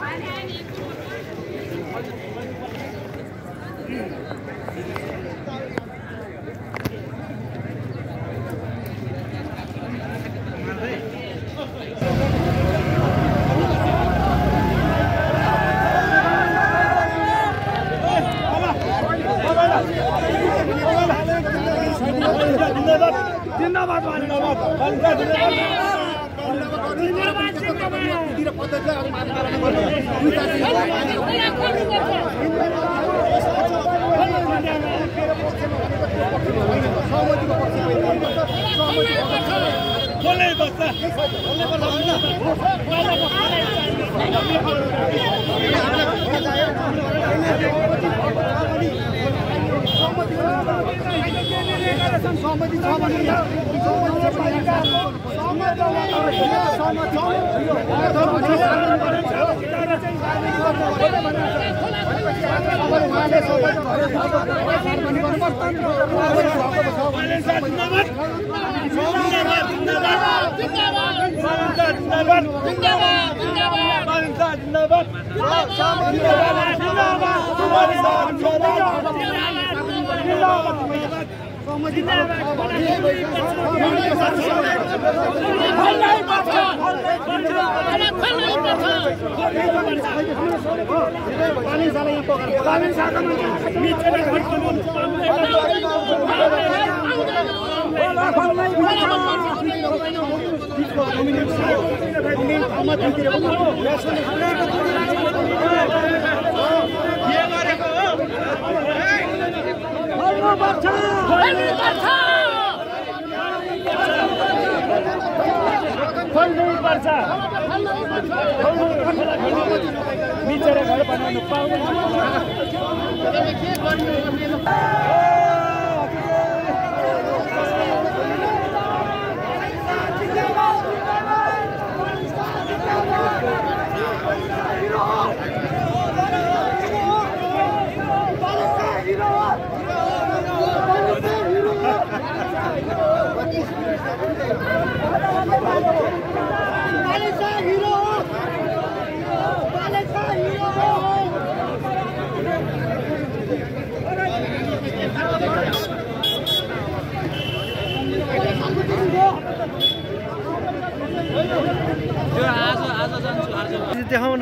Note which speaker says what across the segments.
Speaker 1: देखाउन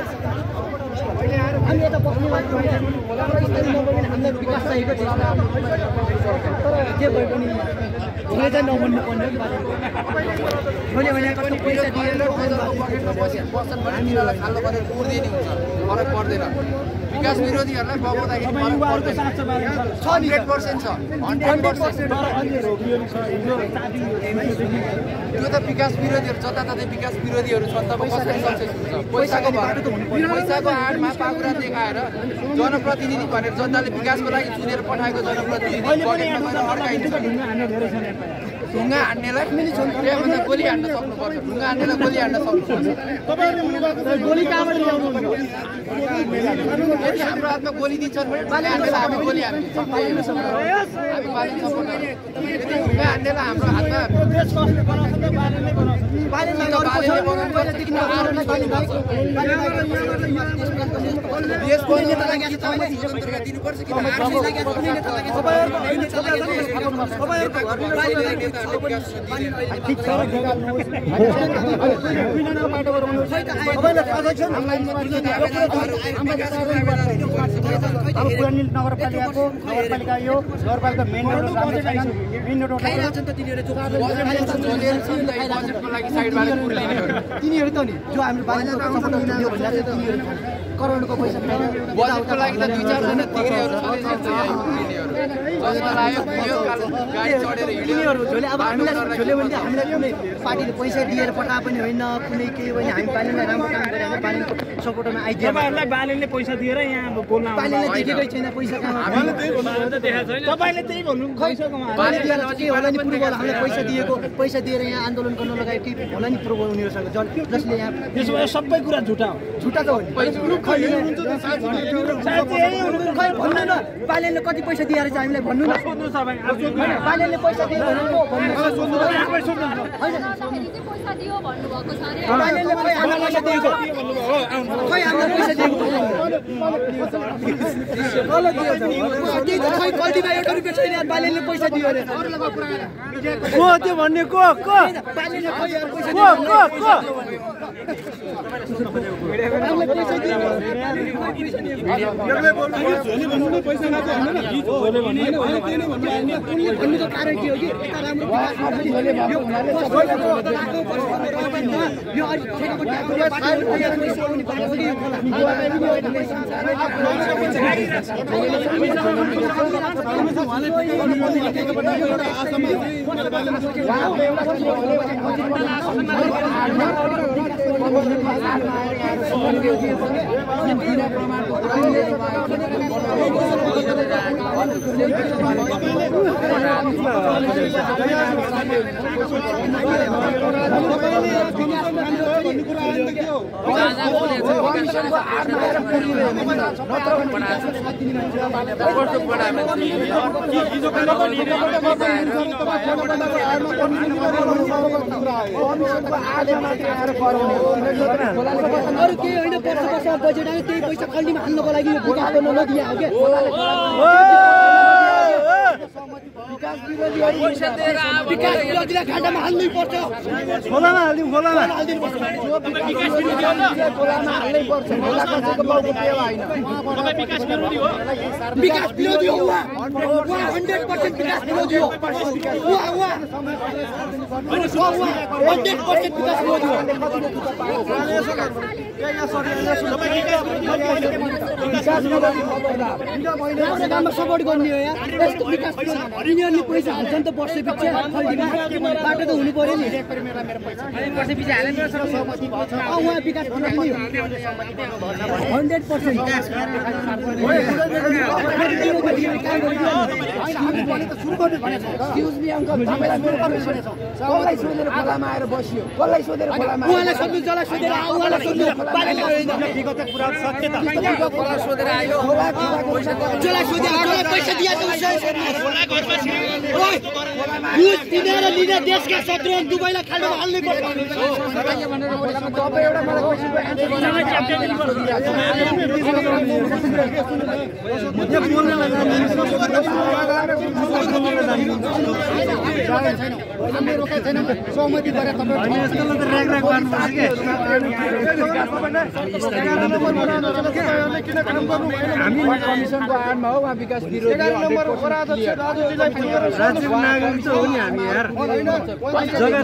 Speaker 2: हामी यता बस्ने मान्छे हामीलाई विकास चाहिएको थियो तर के भए पनि हुने चाहिँ नभन्नु पर्ने मैले भने कति पैसा दिएर
Speaker 3: हामीलाई खाल्लो गरेर उड्दै नि हुन्छ फरक पर्दैन विकास विरोधीहरूलाई बगाउँदाखेरि फरक पर्दैन 100% छ 100% त्यो त विकास विरोधीहरू जताततै विकास विरोधीहरू छन् तब कसरी सक्सेस हुन्छ पैसाको आडमा पाखुरा देखाएर जनप्रतिनिधि भनेर जनताले विकासको लागि चुनेर पठाएको जनप्रतिनिधि ढुङ्गा हान्नेलाई त्यहाँभन्दा गोली हान्न सक्नुपर्छ ढुङ्गा हान्नेलाई गोली हान्न सक्नुपर्छ गोली कहाँबाट ल्याउनु यदि हाम्रो हातमा गोली दिन्छन् भने हामी गोली हान्ने हामी बालिन सपोर्ट यदि ढुङ्गा हान्नेलाई हाम्रो हातमा दिनुपर्छ कि
Speaker 2: नगरपालिकाको यो नगरपालिका मेन रोड तिनीहरू त नि जो हामी करोडको पैसा
Speaker 3: बजेटको लागि त 2-4 जना तिग्रेहरू
Speaker 2: अब हामीलाई झोले भने हामीलाई कुनै पार्टीले पैसा दिएर पठा पनि होइन कुनै केही भने हामी बालिनलाई राम्रो काम गरेर हामी बालिनको सपोर्टमा आइदियो
Speaker 1: तपाईहरुलाई बालिनले पैसा दिएर यहाँ बोल्न
Speaker 2: बालिनले देखेकै छैन पैसा कहाँ
Speaker 1: हामीले त्यही भन्नु त देखाएको छैन तपाईले त्यही भन्नु पैसा कहाँ
Speaker 2: बालिनले के होला नि पूर्वले हामीले पैसा दिएको पैसा दिएर यहाँ आन्दोलन गर्न लगायो कि होला नि पूर्व उनीहरुसँग जसले यहाँ
Speaker 1: त्यसो भए सबै कुरा झुटा हो
Speaker 2: झुटा त हो नि खै भन्नु न बालिनले कति पैसा दिएर चाहिँ हामीलाई भन्नु न
Speaker 1: सोध्नु तपाईँ
Speaker 2: बालेले पैसा दियो भनेको भन्नु
Speaker 4: पैसा दियो भन्नुभएको छ अरे
Speaker 2: बालेले खै हामीलाई पैसा दिएको खै हामीलाई पैसा दिएको खै कल्टीमा एउटा रुपियाँ छैन बालेले पैसा दियो अरे
Speaker 1: को त्यो भन्ने को
Speaker 2: बालेले खै पैसा दियो भन्नुको कारण के हो कि यता राम्रो यो अलिक ठेकको अरू केही होइन वर्ष बजेट आयो त्यही पैसा कल्टीमा हाल्नको लागि यो विकास गर्न नदिया हो क्या विकास विरोधीलाई घाटामा हाल्नै पर्छ
Speaker 1: खोलामा हाल्दिउँ खोलामा
Speaker 2: विकास विरोधी हो 100% विकास विरोधी हो 100% विकास विरोधी हो राम्रो काममा सपोर्ट गर्ने हो यार यस्तो विकास यिनीहरूले पैसा हाल्छ नि त वर्ष पछि बाटो त हुनु पर्यो नि उहाँ विकास विरोधी हो 100% देशका शत्रु दुबईलाई खाल्डोमा हाल्नै पर्छ सहमति गरे
Speaker 3: हामी कमिसनको आडमा हो उहाँ विकास विरोधी
Speaker 1: राजीव नागरिक हो नि हामी यार जग्गा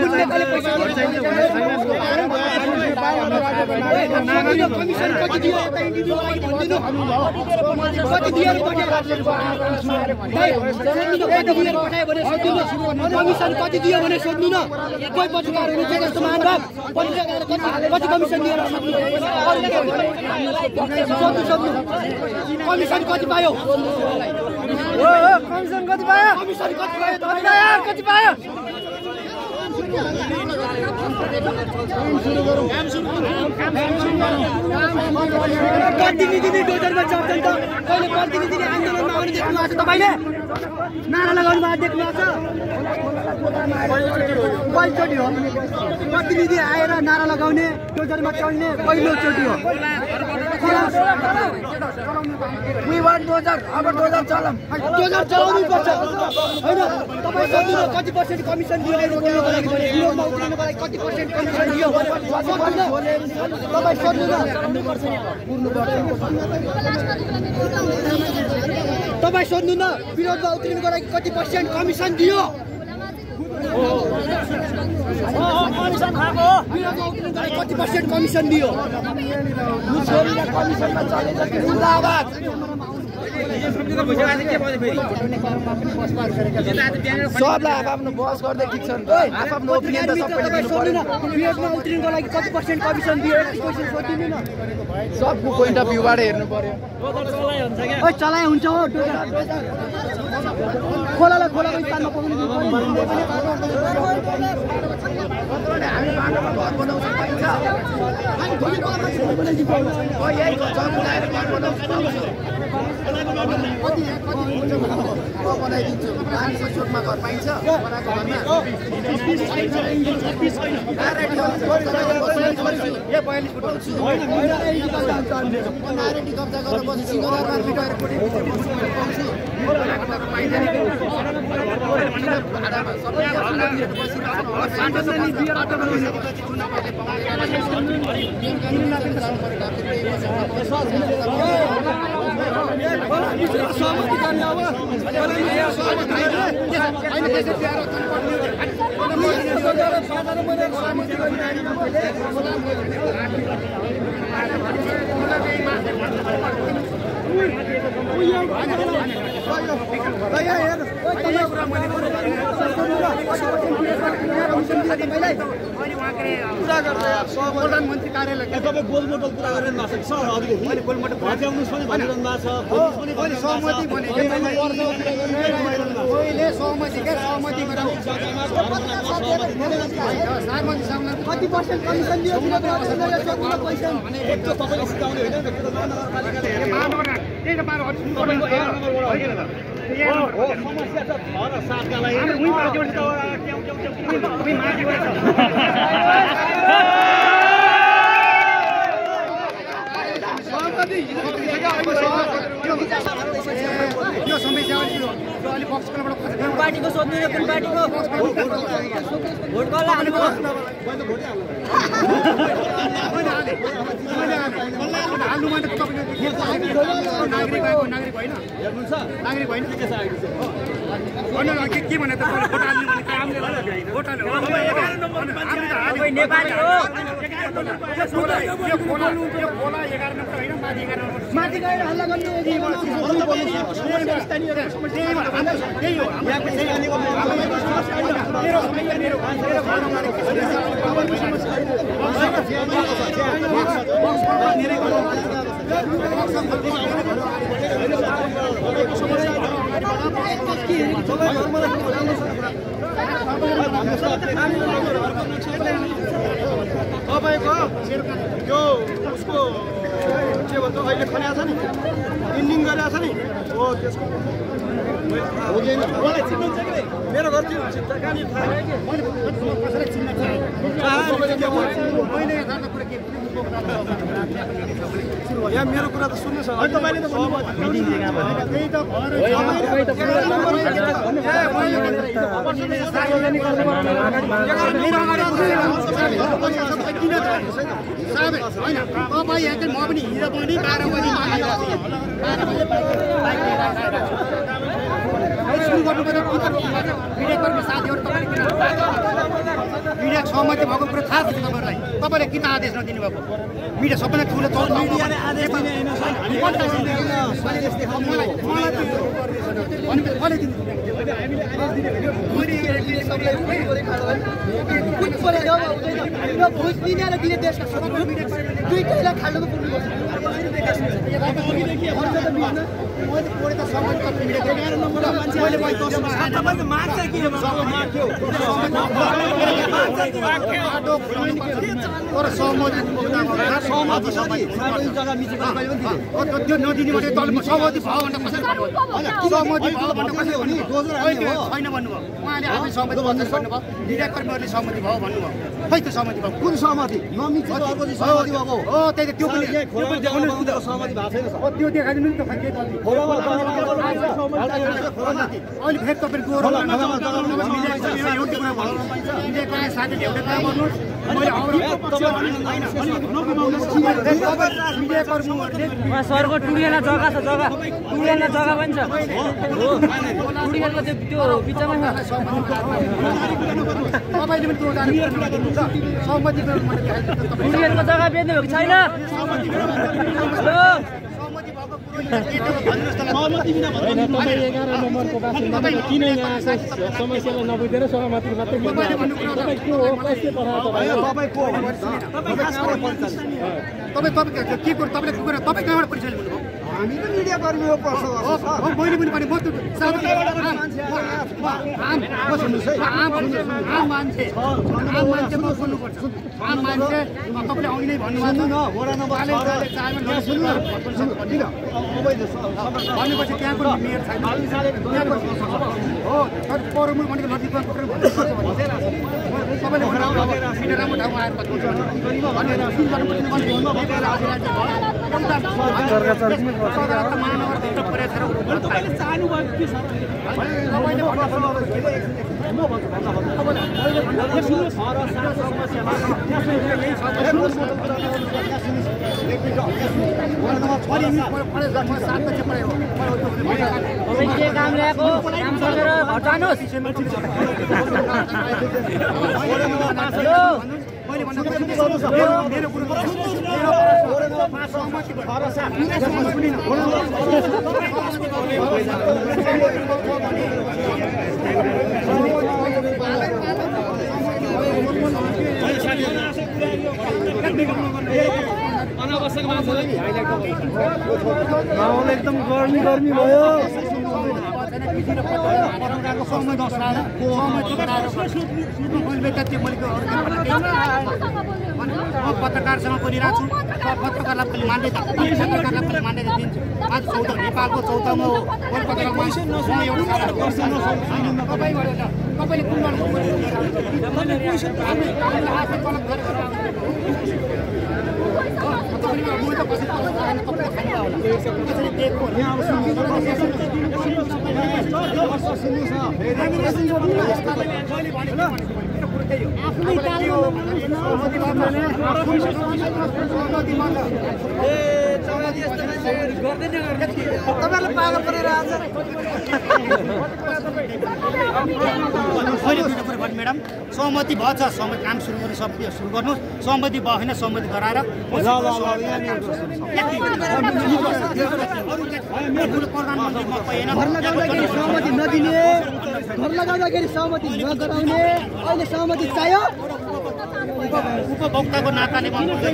Speaker 2: कमिसन कति दियो कति दिएर कमिसन कति दियो भने सोध्नु न कोही पत्रकार हुनुहुन्छ जस्तो महानुभाव पत्रकार कति कमिसन दिएर सोध्नु कमिसन कति पायो
Speaker 1: कमिसन कति पायो कति पायो
Speaker 2: प्रतिनिधिले डोजरमा चढ्छन् त कहिले प्रतिनिधिले आन्दोलनमा आउने देख्नु भएको छ तपाईँले नारा लगाउनु भएको देख्नु भएको छ पहिलोचोटि हो प्रतिनिधि आएर नारा लगाउने डोजरमा चढ्ने पहिलोचोटि हो डोजर चलाउनु पर्छ होइन तपाईँ सोध्नु न कति पर्सेन्ट कमिसन दियो बोल्नको लागि विरोधमा उक्लिनको लागि कति पर्सेन्ट कमिसन दियो तपाईँ सोध्नु न तपाईँ सोध्नु न विरोधमा उत्रिनुको लागि कति पर्सेन्ट कमिसन दियो कति पर्सेन्ट कमिसन दियो
Speaker 3: सबलाई आफ्नो बस गर्दै ठिक छ नि त आफ्नो ओपिनियन त सबैले दिनु पर्यो
Speaker 2: विरोधमा उत्रिनुको लागि कति पर्सेन्ट कमिसन दियो क्वेशन सोधिदिनु न
Speaker 3: सबको पोइन्ट अफ भ्यूबाट हेर्नु पर्यो
Speaker 2: ओइ चलाइ हुन्छ हो खोलालाई खोलाको स्थानमा पुग्नु
Speaker 3: हामी बाटोमा घर बनाउँछ पाइन्छ बनाइदिन्छु सोटमा घर पाइन्छ नारेटी कब्जा गरेर बस्छु सिंहदरबार मिटाएर प्रधानमन्त्री कार्यालय गोलमोटो कुरा गरेर नसक्छ
Speaker 2: कति पर्सेन्ट कमिसन दियो पार्टीको सोध्नु कुन पार्टीको भोट कसलाई हाल्नु के भने नेपाली हो माथि गएर हल्ला गर्नु
Speaker 1: तपाईँको यो उसको के भन्छ अहिले खनिया छ नि इन्डिङ गरेको छ नि हो त्यसको मेरो घर कहाँनिर यहाँ मेरो कुरा त सुन्नुहोस् तपाईँले त
Speaker 2: म पनि हिजो पनि 12 बजी मिडिया सहमति भएको कुरा थाहा छ तपाईँलाई तपाईँले किन आदेश नदिनु भएको मिडिया सबैलाई ठुलो भोज दिने र दिने देशका सबै दुईटैलाई खाल्नु पुग्नुपर्छ नदिने सहमति भयो भन्दा सहमति भयो भन्दा कसरी छैन भन्नुभयो उहाँले आफै सहमति भन्नुभयो मिडिया कर्मीहरूले सहमति भयो भन्नुभयो खै त सहमति भयो कुन सहमति हो त्यही त त्यो पनि सहमति भएको छैन त्यो देखाइदिनु नि त अहिले फेरि तपाईँको
Speaker 4: सरको टुडिएला जग्गा छ जग्गा टुडिएला जग्गा पनि छ टुडिएलको त्यो बिचमा
Speaker 2: तपाईँले पनि
Speaker 4: टुडिएलको जग्गा बेच्नु भएको छैन
Speaker 1: किन यहाँ समस्यालाई नबुझेर सहमति मात्रै
Speaker 2: तपाईँ के कुरा तपाईँ कहाँबाट परिचय लिनुभयो
Speaker 1: हामी त मिडिया कर्मी हो प्रश्न गर्छ सर
Speaker 2: मैले पनि भने म त आम मान्छे म सुन्नुपर्छ आम मान्छे तपाईँले अघि नै भन्नुभएको
Speaker 1: न वडा नम्बर
Speaker 2: भनेपछि त्यहाँको मेयर छैन हो तर परमुल भनेको नजिकमा सबैले राम्रो ठाउँमा आएर महानगरभित्र परेर
Speaker 4: के काम ल्याएको काम सकेर हटाउनुहोस्
Speaker 2: मेरो कुरो
Speaker 1: अनावश्यक मान्छेलाई माहौल एकदम गर्मी भयो
Speaker 2: पत्रकारसँग बोलिरहेको छु पत्रकारलाई पनि मान्दै पत्रकारलाई पनि मान्दै दिन्छु आज नेपालको 14औं हो कोलकातामा तपाईँले कुन
Speaker 1: तपाईँलाई पागल परेर आज
Speaker 2: म्याडम सहमति भएछ सहमति काम सुरु गर्नु सुरु गर्नुहोस् सहमति भयो होइन सहमति गराएर
Speaker 1: सहमति नदिने घर लगाउँदाखेरि सहमति नगराउने अहिले सहमति चाहियो
Speaker 2: उपभोक्ताको नाताले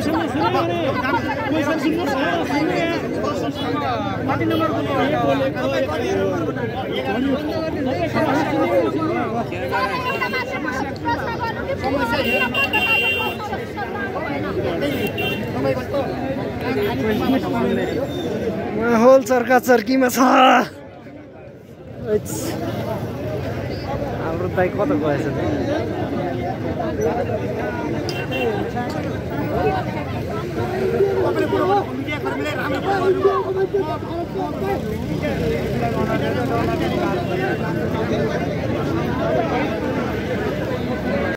Speaker 1: माहौल चर्का चर्कीमा छ हाम्रो दाइ कता गएछ